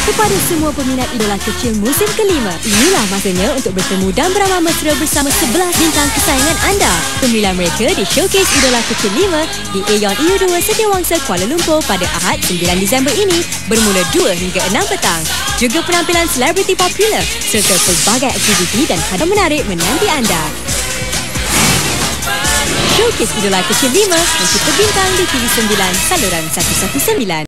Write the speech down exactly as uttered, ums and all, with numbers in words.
Kepada semua peminat idola kecil musim kelima, inilah masanya untuk bertemu dan beramah mesra bersama sebelas bintang kesayangan anda. Pemilihan mereka di Showcase Idola Kecil lima di Aeon E U dua Setiawangsa Kuala Lumpur pada Ahad sembilan Disember ini bermula dua hingga enam petang. Juga penampilan selebriti popular serta pelbagai aktiviti dan hadiah menarik menanti anda. Showcase Idola Kecil lima untuk terbintang di T V sembilan saluran seratus sembilan.